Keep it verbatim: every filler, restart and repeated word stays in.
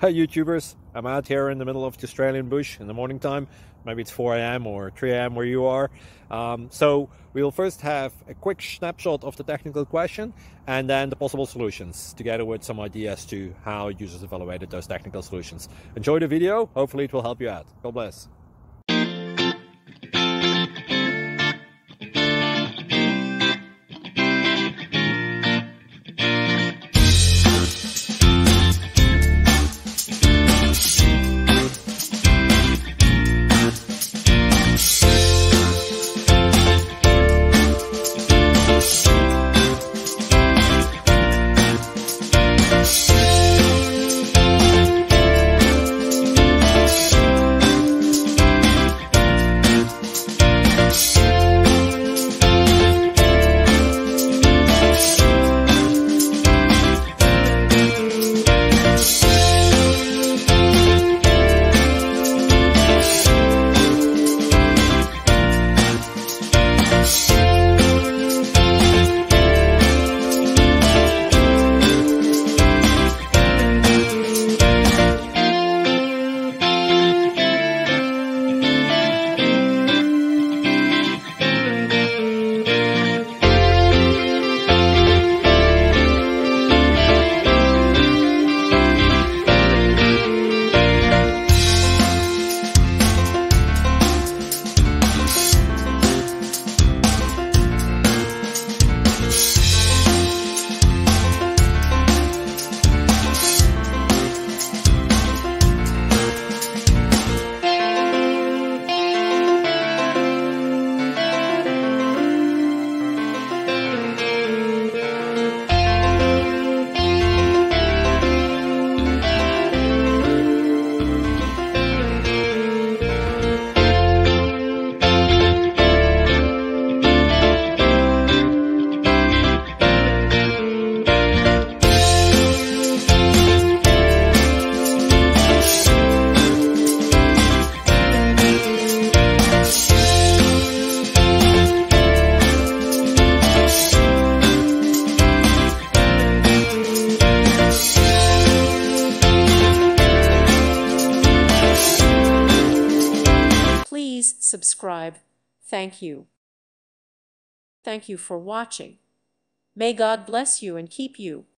Hi YouTubers, I'm out here in the middle of the Australian bush in the morning time. Maybe it's four A M or three A M where you are. Um, so we'll first have a quick snapshot of the technical question and then the possible solutions, together with some ideas to how users evaluated those technical solutions. Enjoy the video, hopefully it will help you out. God bless. Please subscribe. Thank you. Thank you for watching. May God bless you and keep you.